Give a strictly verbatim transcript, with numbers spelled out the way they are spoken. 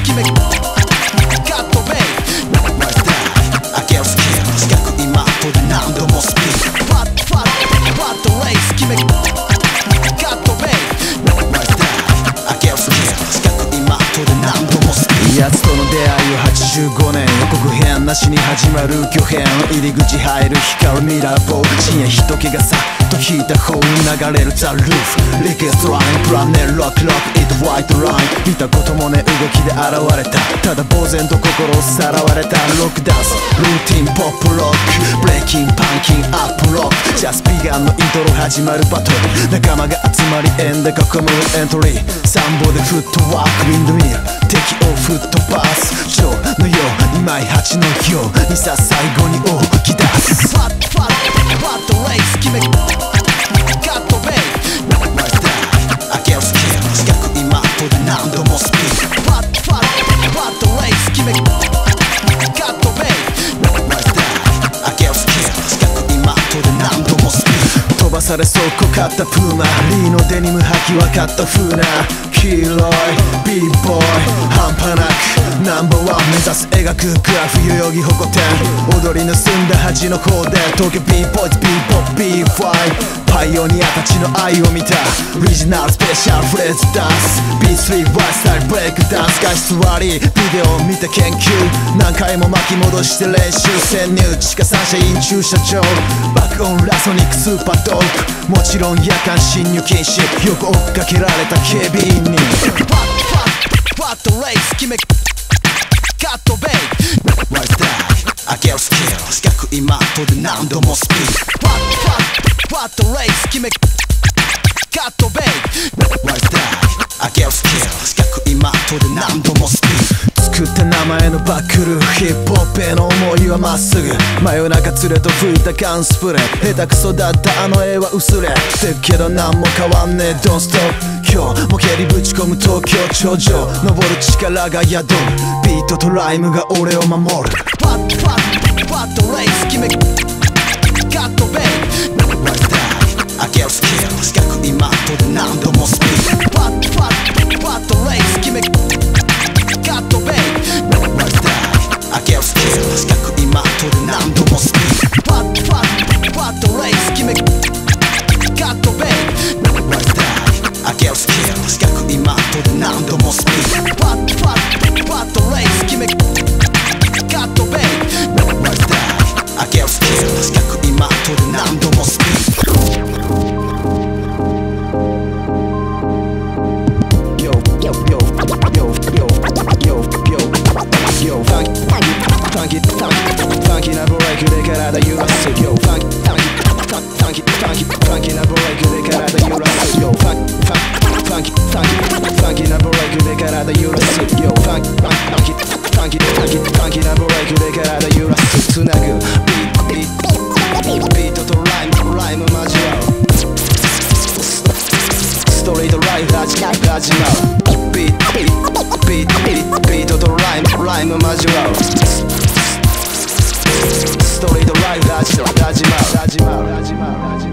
決めカットベイ開けるスキル四角いマットで何度もスピンパッパッパッとレース決めカットベイ開けるスキル四角いマットで何度もスピン奴との出会いははちじゅうごねん予告編なしに始まる巨編入り口入る光るミラーボー深夜人気がさっと引いた方に流れるザ・ルーフリクエストラインプラネルロックロックイットホワイトライン見たこともね動きで現れたただ呆然と心をさらわれたロックダンスルーティンポップロックブレイキンパンキンアップロックジャスピガンのイントロ始まるバトル仲間が集まり円で囲むエントリー参謀でフットワークウィンドミル敵を吹っ飛ばすジョーのように枚八のようにさ最後に大き出すパッパッパッとレース決めカットベイ開けるスキル四角いマットで何度もスピンパッパッパッとレース決めカットベイ開けるスキル四角いマットで何度もスピン飛ばされそうこかったプーマリーのデニム履き分かった風な黄色い ビーボーイ半端なくナンバーワン目指す描くグラフ代々木ホコテン踊り盗んだ端の方で東京 B ボーイズ B ポップ ビーファイパイオニアたちの愛を見たオリジナルスペシャルフレーズダンス ビースリー ワイスタイルブレイクダンス外出割りビデオを見て研究何回も巻き戻して練習潜入地下サンシャイン駐車場爆音ラソニックスーパードープもちろん夜間侵入禁止よく追っかけられた警備員にパッパッパッとレース決めカットベイワイスター開けるスキル四角いマットで何度もスピンパッパッパッとレース決めカットベイワイスター開けるスキル四角いマットで何度もスピン作った名前のバックルヒップホップへの思いはまっすぐ真夜中連れと吹いたガンスプレー下手くそだったあの絵は薄れてっけど何も変わんねえ Don't stop 今日も蹴りぶち込む東京頂上登る力が宿るビートとライムが俺を守るパッパッパッとレース決めカットベイ開けるスキル四角いマットで何度もスピンパッパッパッとレース決めカットベイ開けるスキル四角いマットで何度もスピンパッパッパッとレース決めカットベイ開けるスキル四角いマットで何度もスピンパッパッパッとレース決めカットベイ開けるスキル四角いマットで何度もスピンFunkyなブレイクで体揺らす Yo Funky Funky Funky Funky なブレイクで体揺らす Yo Funky Funky Funky なブレイクで体揺らす Yo Funky Funky Funky Funky なブレイクで体揺らすつなぐビートとライムライム交わるストリートライフ始まるビートとライムライム交わるストリートライフ始まる始まる始まる始まる